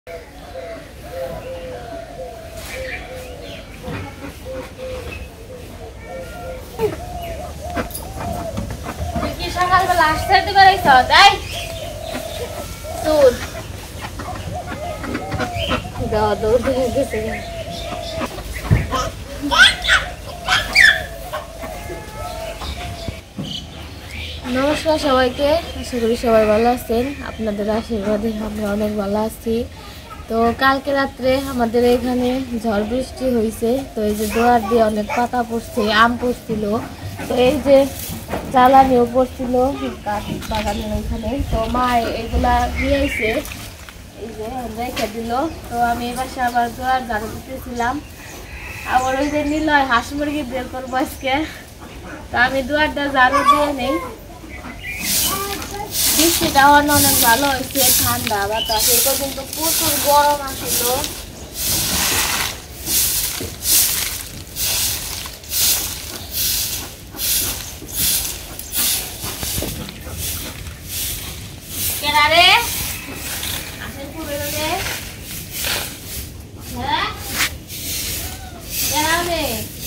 কি সকালবেলা আসতে বেড়াইছ তাই দুধ দাও দুধ গেছে। নমস্কার সবাইকে, আশা করি সবাই ভালো আছেন। আপনাদের আশীর্বাদে আমরা অনেক ভালো আছি। তো কালকে রাত্রে আমাদের এখানে ঝড় বৃষ্টি হয়েছে। তো এই যে দোয়ার দিয়ে অনেক পাতা পড়ছে, আম পড়ছিল, তো এই যে জ্বালানিও পড়ছিল বাগানের ওইখানে। তো মা এগুলা নিয়ে আইছে, এই যে রেখে দিল। তো আমি এবার আবার দোয়ার ঝাড়ু দিতেছিলাম, আবার ওই যে নিলয় হাঁস মুরগি বের করবো আজকে। তো আমি দুয়ারটা ঝাড়ু দিয়ে নেই। বৃষ্টিটা অনেক ভালো হয়েছে, ঠান্ডা বাতাস। এরপর কিন্তু প্রচুর গরম আসছিল। কেনারে আসেন পুরো হ্যাঁ কেনারে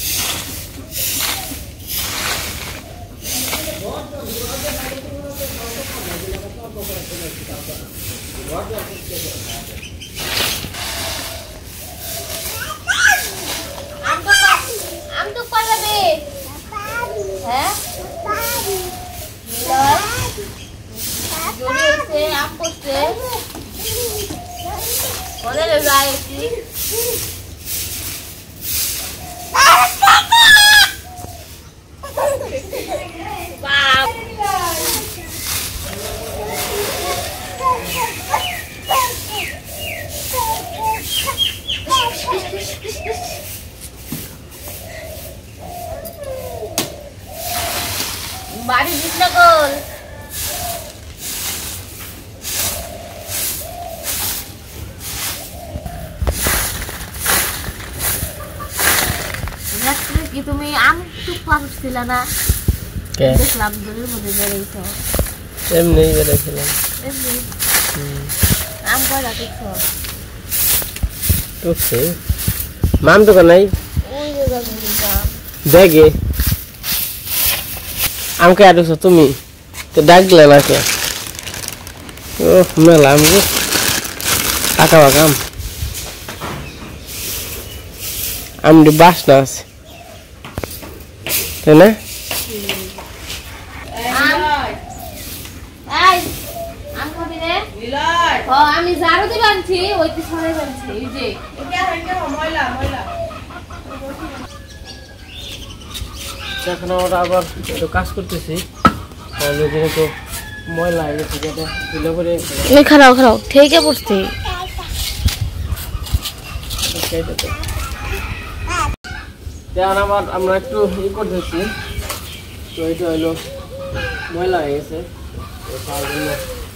আম তো পারবে হ্যাঁ জোরে হচ্ছে আম করছে ওদের যাইছি বাড়ি দিস না গোল কি তুমি আম টুক পাচ্ছিল না? দেখলাম দূরের মধ্যে বেড়েছ এমনি বেড়েছিলাম এমনি আম কয়টা টুকছো? টুকছে মাম তো নাই ওই দেখে আমকে আটুকছো তুমি তো ডাকলে না কে? ও মেলা আম গো কাকা বাকাম আমটি বাসনা আছে তাই না? আমি ঝাড়ু দিয়ে বানছি ওইটি সরে বানছি এই যে এখন আমরা আবার একটু কাজ করতেছি, যেহেতু ময়লা হয়ে গেছে ধুলে করে খারাপ খারাপ ঠেকে পড়ছে। আবার আমরা একটু ই করতেছি, তো এটা হইলো ময়লা হয়ে গেছে তার জন্য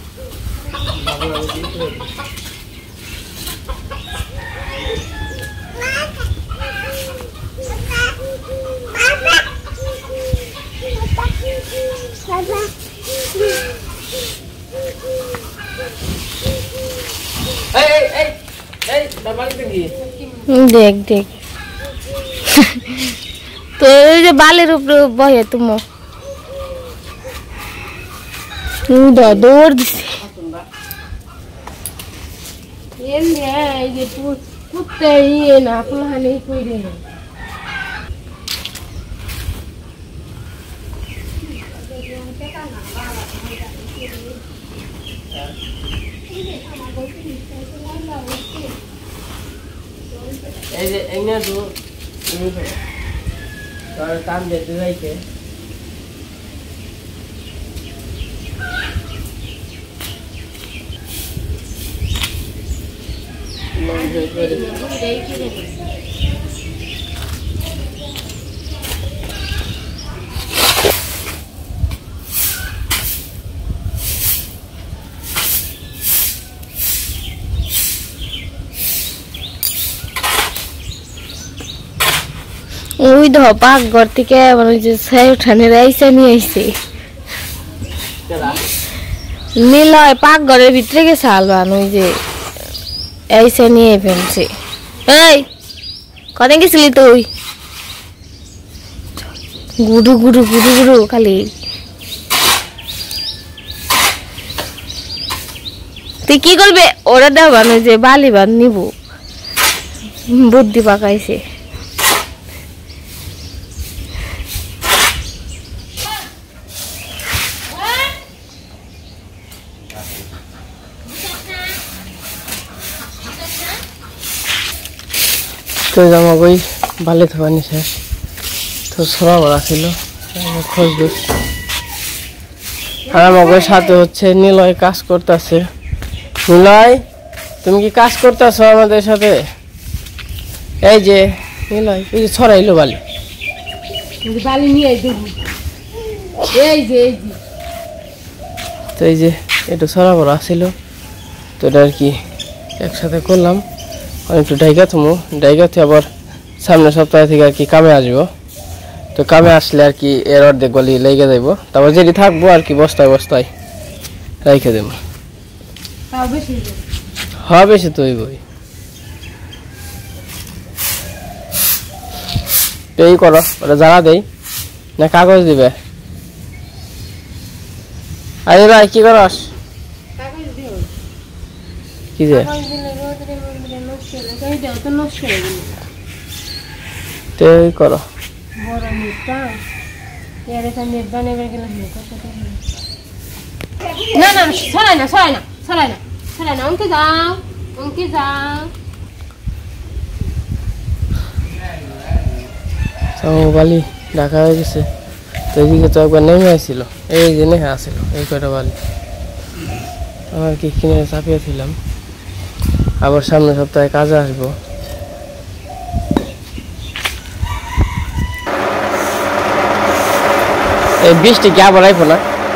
দেখ দেখ তো এই যে বালের উপরে বহে তুমি দৌড় দিছে না ফুলহানি কইরে এই যে এনে তো তার কাম যেতে যাইছে ওই ধ পাকঘর থেকে উঠানে রাইসা নিয়ে আইছে নিলয় পাকঘরের ভিতরে গেছে আলবান ওই যে ऐसे नहीं है फैंसी ए कने गेছিলি তুই গুডু গুডু গুডু গুডু খালি তুই কি করবে ওরা দাও মানে যে বালি বান নিব বুদ্ধি পাকাইছে তো জামা কই বালে থবানি শেষ তো সরা বড়া ছিল খোঁজ আর আমার সাথে হচ্ছে নিলয় কাজ করতেছে নিলয় তুমি কি কাজ করতেছো আমাদের সাথে এই যে নিলয় এই যে ছড়াইলো বালি বালি নিয়ে এই যে তো এই যে একটু ছড়া বড়া ছিল তো এটা আর কি একসাথে করলাম একটু ডাইগা থমু ডাইগাতে আবার সামনের সপ্তাহ থেকে আর কি কামে আসবো তো কামে আসলে আর কি এর অর্ধেক গলি লেগে যাইব তারপর যেটি থাকবো আর কি বস্তায় বস্তায় রাইখে দেবো হ্যাঁ বেশি তো ওই এই করো ওটা জানা দেই না কাগজ দিবে আরে ভাই কি করস কি যে তেই করো না না সরাই না সরাই না সরাই না সরাই না অঙ্কে যাও বালি ঢাকা হয়ে গেছে তো এইদিকে তো একবার নেমে আসছিল এই যে নেহা আসছিল এই কয়টা বালি আমার কি কিনে চাপিয়েছিলাম আবার সামনের সপ্তাহে কাজে আসবো এই বৃষ্টি কি আবার আইবো না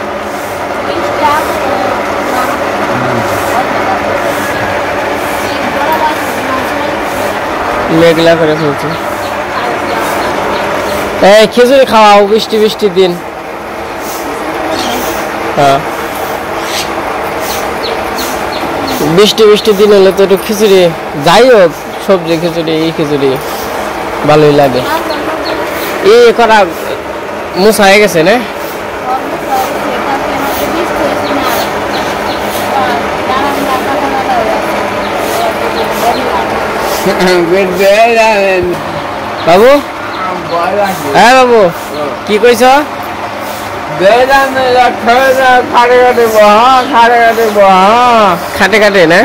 মেঘলা করে ফেলছি এই খিচুড়ি খাওয়াও বৃষ্টির দিন হ্যাঁ বৃষ্টির দিন হলে তো একটু খিচুড়ি যাই হোক সবজি খিচুড়ি এই খিচুড়ি ভালোই লাগে এই করা মুসা হয়ে গেছে না বাবু হ্যাঁ বাবু কি কইছ খাটে খাটে না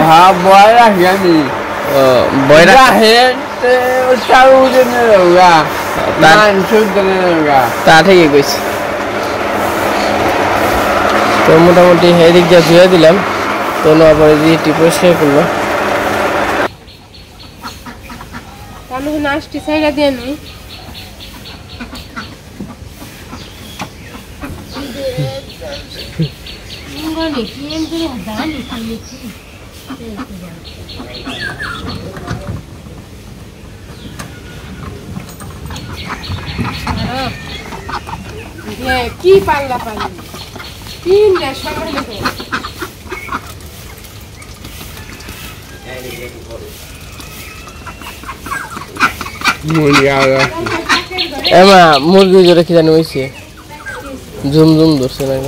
তা ঠিকই কইছি তো মোটামুটি এদিক দিয়ে ধুয়ে দিলাম তো আবার এদিকে পরিষ্কার করলো নাস্তি সাইডা দিয়ে নই মুঙ্গনি কি এন্দ্রে দানি খাইছি কি পাল্লা পাল্লা তিন দেশ সবাই লেগে এমা মুরগি জোরে কি জানি হয়েছে ঝুম ধরছে না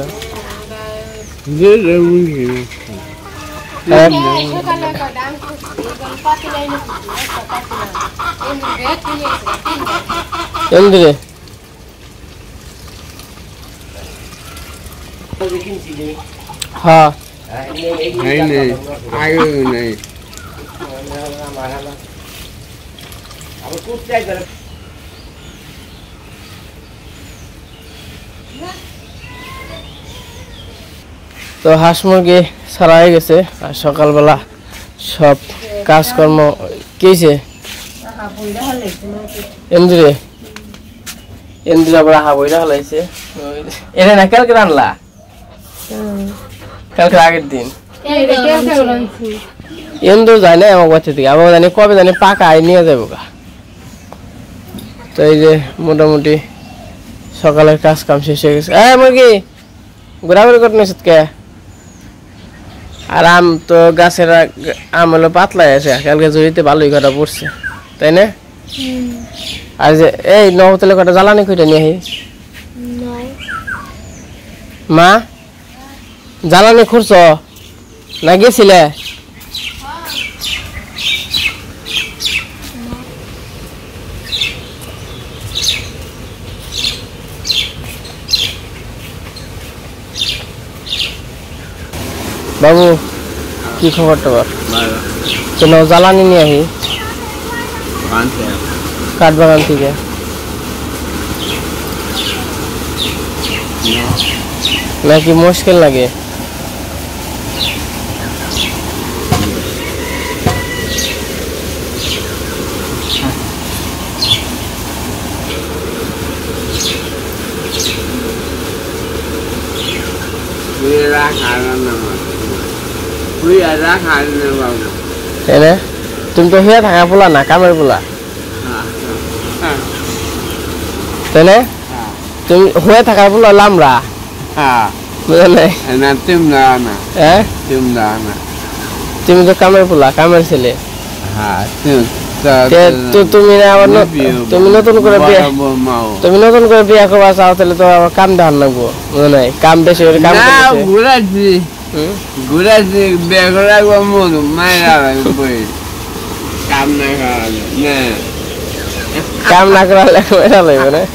এন্দ্রে হ্যাঁ তো হাঁস মুরগি ছাড়া হয়ে গেছে আর সকালবেলা সব কাজকর্ম কেছে এন্দ্রে আবার হাবইরা হলাইছে এটা না কালকে রান্না কালকে আগের দিন এন্দ্র যায় না আমার বাচ্চা থেকে আবার জানি কবে জানি পাকা নিয়ে যাবো গা তো এই যে মোটামুটি সকালের কাজ কাম শেষ হয়ে গেছে মুরগি ঘোরাঘুরি করতে কে আর আম তো গাছের আম হলো পাতলাই আছে, কালকে জড়িতে ভালোই কটা পড়ছে, তাই না? আর যে এই নবতলে কটা জ্বালানি কইটা নিয়ে আহি। মা জ্বালানি খুঁড়ছ না গেছিলে? বাবু কি খবর টবর? কেন জ্বালানি নিয়ে আহি কাঠ বাগান থেকে? নাকি মুশকিল লাগে? তুমি তো হিয়া থাকা পোলা না, কামের পোলা, তাই না? তুমি হয়ে থাকার পোলা লামরা, তুমি তো কামের পোলা, কামের ছেলে। তুমি নতুন করে বিয়া করবা চাও তাহলে তো আবার কাম দেওয়ার লাগবো, বুঝো নাই? কাম বেশি করে কাম কাম না করালে লাগবে না।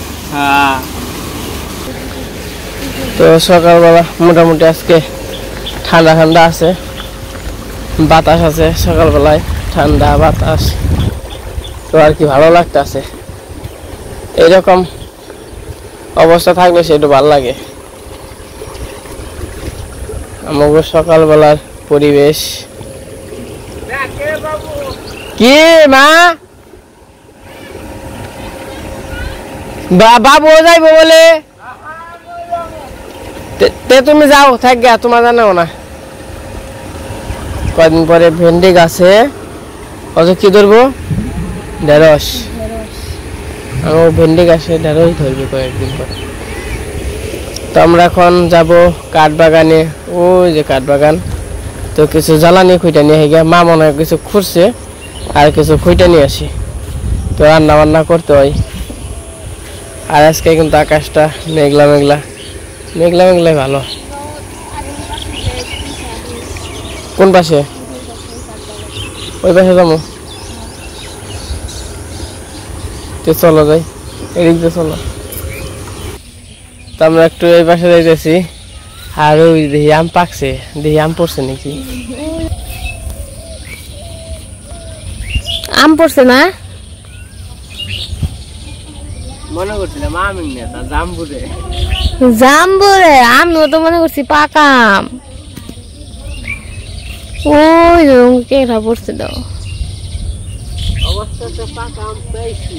তো সকালবেলা মোটামুটি আজকে ঠান্ডা ঠান্ডা আছে, বাতাস আছে, সকালবেলায় ঠান্ডা বাতাস, তো আর কি ভালো লাগতেছে। এইরকম অবস্থা থাকলে সেটা ভালো লাগে। আমাকে সকালবেলার পরিবেশ কি মা বাবু যাইবো বলে, তুমি যাও থাক গা, তোমার জানাও না। কয়দিন পরে ভেন্ডি গাছে অত কি ধরবো, ঢেঁড়স। আমার ভেন্ডি গাছে ঢেঁড়স ধরবে কয়েকদিন পরে। তো আমরা এখন যাব কাঠ বাগানে, ওই যে কাঠ বাগান। তো কিছু জ্বালানি খুঁটা নিয়ে গিয়ে মা মনে হয় কিছু খুঁড়ছে, আর কিছু খুঁটা নিয়ে আসি, তো রান্না বান্না করতে হয়। আর আজকে কিন্তু আকাশটা মেঘলা মেঘলা, মেঘলা মেঘলাই ভালো। কোন পাশে? ওই পাশে যাবো, চলো যাই, এদিক দিয়ে চলো। তো আমরা একটু এই পাশে যাইতেছি, আর ওই দেখি আম পাকছে, দেখি আম পড়ছে নাকি। আম পড়ছে না? মনে করছিলাম আম না, জাম্বুরে। জাম্বুরে? আমিও তো মনে করছি পাকা আম। ওই কেটা পড়ছে দাও। অবস্থাটা পাকা আম পাইছি।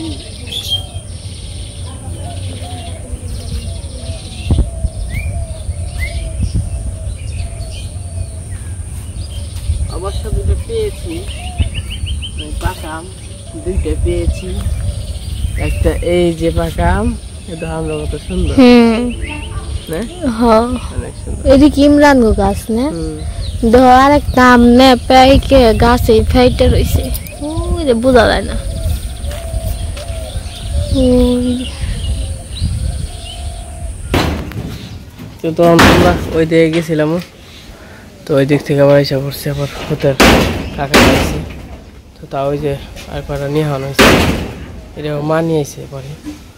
অবশ্য দুটো পেয়েছি, পাকা আম দুইটা পেয়েছি। একটা এই যে পাকা আম, এটা আমরা কত সুন্দর, এদিকে ইমরান গাছ না, ধর একটা আম নে পাইকে গাছে ফাইটে রয়েছে, ওই যে বোঝা যায় না। তো আমরা ওই দিকে গেছিলাম, তো ওই দিক থেকে আবার এসে পড়ছি, আবার হোটেল কাকা আসছি। তো তা ওই যে আর কটা নিয়ে হানো হয়েছে, এটা মা নিয়ে এসে পরে।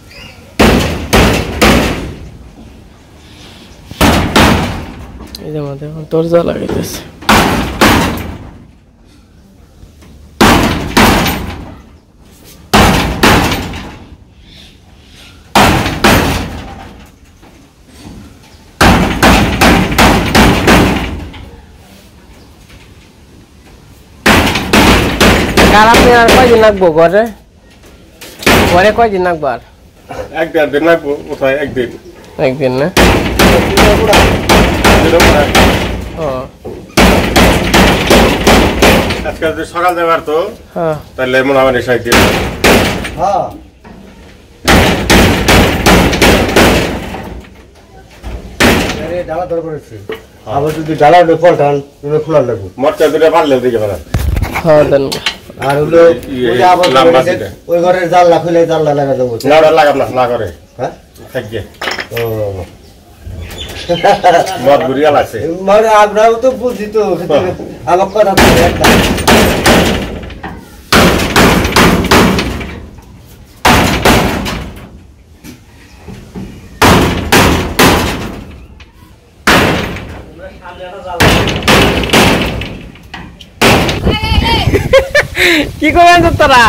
এদের মধ্যে এখন দরজা লাগাইতেছে। কাল আপনি আর কয়দিন লাগবো ঘরে? ঘরে কয়দিন লাগবো? আর এক দেড় দিন লাগবো, কোথায় একদিন। একদিন না? আজকে যদি সকাল যাবার তো হ্যাঁ, তাহলে মনে হয় এসে একদিন। হ্যাঁ ডালা ধরে পড়েছে। আবার যদি ডালা পল্টান তুমি খোলা লাগবে মরচা দুটো পারলে দিকে পারা হ্যাঁ দেন আর হলো ওই যে আবার লম্বা বলেছে, দিকে। ওই ঘরের জানলা খুলে জানলা লাগা দেবো না ওটা লাগাব না করে হ্যাঁ থাকিয়ে ও মদ ঘুরিয়া লাগছে মানে আমরাও তো বুঝি তো কিন্তু আমার কথা তো একটা কি করেন তোরা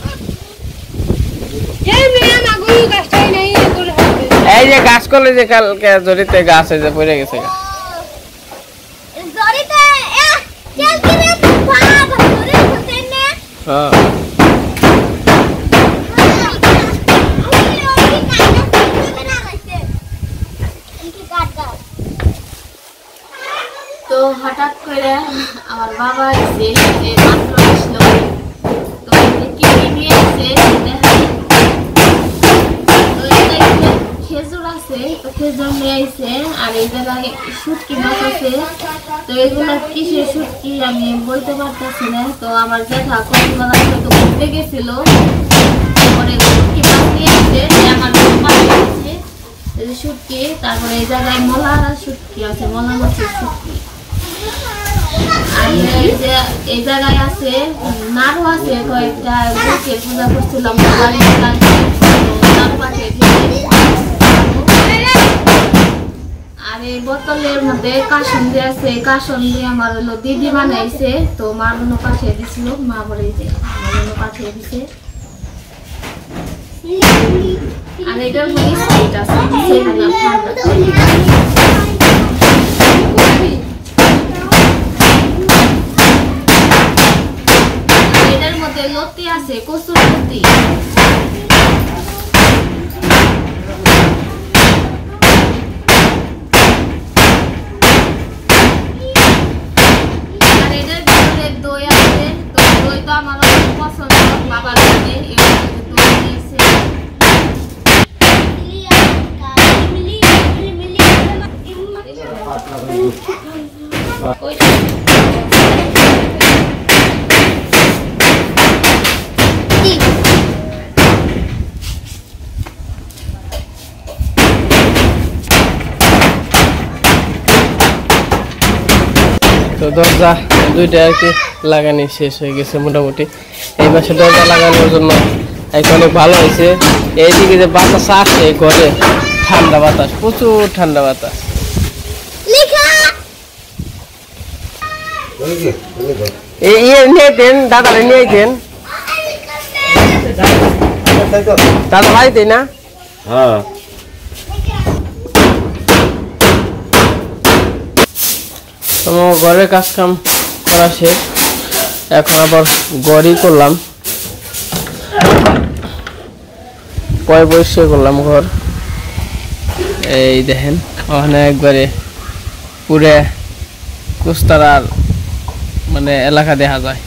এই যে গাছ করলে যে কালকে জড়িতে গাছ এই যে পড়ে গেছে হ্যাঁ তো হঠাৎ করে আমার বাবা এসে যে মাত্র আসলো, তো কি নিয়ে এসে দেখাই। তো এটা এখানে খেজুর আছে, তো খেজুর নিয়ে আইছে, আর এই জায়গায় শুটকি মাছ আছে। তো এগুলো কিসের শুটকি আমি বলতে পারতেছি না। তো আমার জ্যাঠা কতবেলা তো ঘুরতে গেছিল, পরে শুটকি মাছ নিয়ে এসে আমার পাশে আছে এই যে শুটকি। তারপরে এই জায়গায় মলার শুটকি আছে, মলা মাছের শুটকি। আর এই জায়গায় আছে নাড়ু আছে কয়েকটা, বুকে পূজা করছিলাম আর এই বোতলের মধ্যে কাসন্দি আছে, কাসন্দি আমার হলো দিদি বানাইছে। তো মার জন্য পাঠিয়ে দিছিল, মা বলে যে আমার জন্য পাঠিয়ে দিছে। আর এটার মধ্যে স্প্রাইট আছে, সেগুলো এটার মধ্যে লতি আছে, কচুর লতি। আর এটার ভিতরে দই আছে, তো দই তো আমার অনেক পছন্দ, বাবার জন্য এর মধ্যে দই দিয়েছে। তো দরজা দুইটা আর কি লাগানি শেষ হয়ে গেছে মোটামুটি। এই মাসে দরজা লাগানোর জন্য এখন অনেক ভালো হয়েছে। এইদিকে যে বাতাস আসে ঘরে, ঠান্ডা বাতাস, প্রচুর ঠান্ডা বাতাস। এই নিয়ে দেন, দাদারে নিয়ে দেন, দাদা বাড়িতে না। হ্যাঁ আমার ঘরের কাজ কাম করা শেষ, এখন আবার ঘরই করলাম, পরিষ্কার করলাম ঘর। এই দেখেন ওখানে একবারে পুরে কুস্তারার মানে এলাকা দেখা যায়।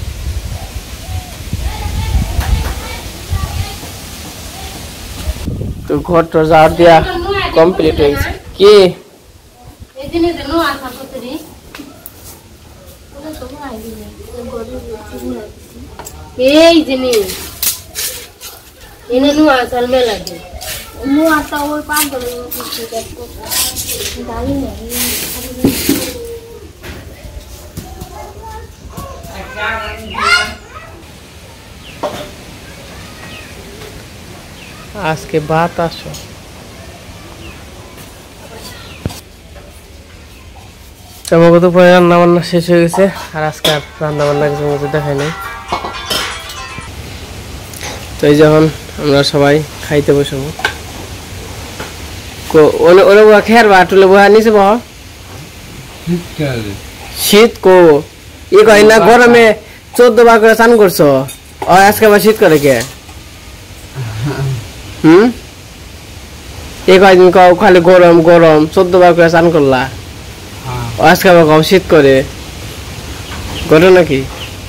তো ঘরটা ঝাড় দিয়া কমপ্লিট হয়ে গেছে। কি এই জিনিস এনে নুয়া চাল মেলাকে নুয়া তা ওই পাগল গালি না আজকে ভাত আসো। তোমাকে তো পরে রান্না বান্না শেষ হয়ে গেছে, আর আজকে আর রান্না বান্না কিছু মতো দেখাই নাই। তো এই যখন আমরা সবাই খাইতে বসবো, খেয়ার বা টুলে বহা নিচে বহ। শীত কো ই কয় না, গরমে 14 বার করে স্নান করছো, আজকে আবার শীত করে কে? এই কয়দিন খালি গরম গরম 14 বার করে স্নান করলা, আজকে আবার কম শীত করে, ঘটনা কি?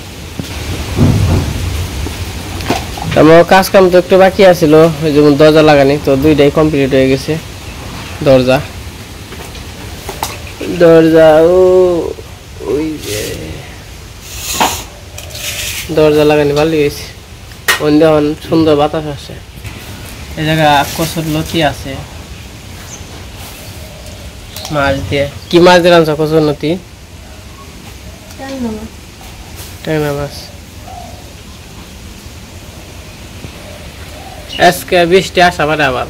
আমার কাজ কাম তো একটু বাকি আছিল, ওই যেমন দরজা লাগানি, তো দুইটাই কমপ্লিট হয়ে গেছে। দরজা দরজা ও ওই যে দরজা লাগানি ভালো গেছে অন্য সুন্দর বাতাস আসে এই জায়গা কচুর লতি আছে মাছ দিয়ে কি মাছ দিয়ে রান্না কচুর লতি ট্যাংরা মাছ আজকে বৃষ্টি আসা পারে আবার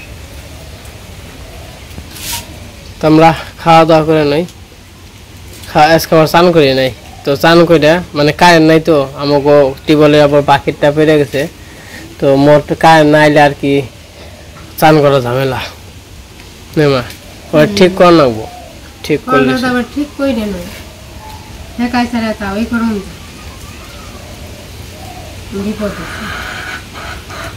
তো আমরা খাওয়া দাওয়া করে নাই আজকে আবার চান করি নাই তো চান করে মানে কারেন্ট নাই তো আমাকে টিউবওয়েলের আবার বাকিরটা পেরে গেছে তো মোট কারেন্ট না আইলে আর কি চান করা ঝামেলা নেমা ওরা ঠিক করে নেবো ঠিক করলে ঠিক করে দেন হ্যাঁ কাজ ছাড়া তা ওই করুন বিপদ